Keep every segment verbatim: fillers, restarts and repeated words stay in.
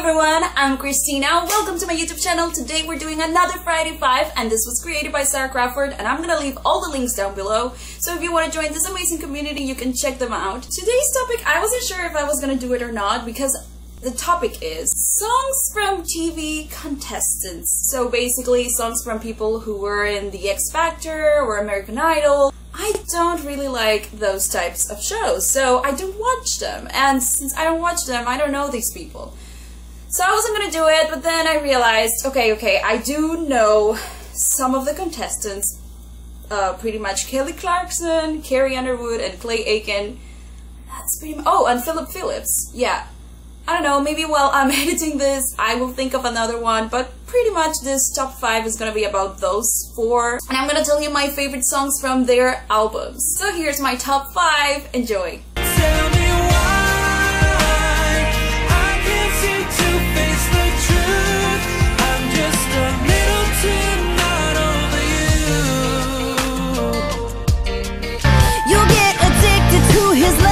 everyone, I'm Christina. Welcome to my YouTube channel. Today we're doing another Friday five, and this was created by Sarah Crawford, and I'm gonna leave all the links down below. So if you want to join this amazing community, you can check them out. Today's topic, I wasn't sure if I was gonna do it or not because the topic is songs from T V contestants. So basically songs from people who were in the X Factor or American Idol. I don't really like those types of shows, so I don't watch them. And since I don't watch them, I don't know these people. So I wasn't gonna do it, but then I realized, okay, okay, I do know some of the contestants. Uh, pretty much Kelly Clarkson, Carrie Underwood, and Clay Aiken. That's pretty much- oh, and Philip Phillips. Yeah. I don't know, maybe while I'm editing this, I will think of another one, but pretty much this top five is gonna be about those four. And I'm gonna tell you my favorite songs from their albums. So here's my top five. Enjoy! Tell me why I can't seem to face the truth. I'm just a little too not over you. You'll get addicted to his love.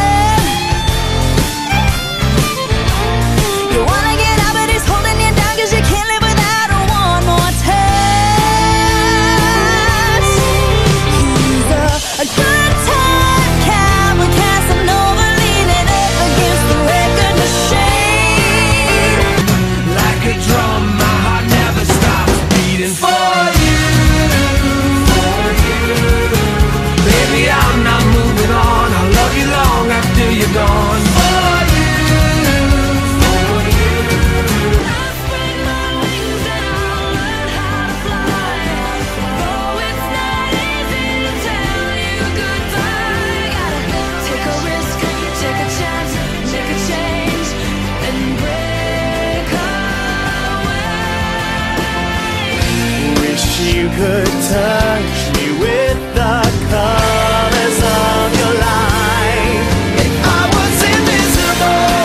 You could touch me with the colors of your life. If I was invisible,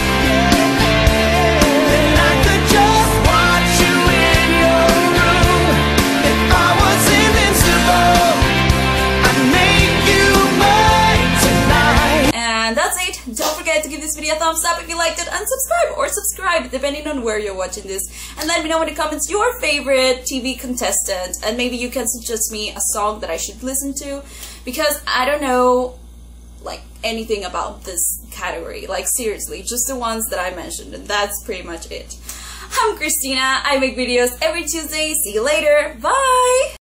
then I could just watch you in your room. If I was invincible, I'd make you mine tonight. And that's it. Don't forget to give this video a thumbs up if you liked it, and subscribe or subscribe depending on where you're watching this. And let me know in the comments your favorite T V contestant, and maybe you can suggest me a song that I should listen to, because I don't know like anything about this category, like seriously, just the ones that I mentioned, and that's pretty much it. I'm Christina. I make videos every Tuesday. See you later. Bye!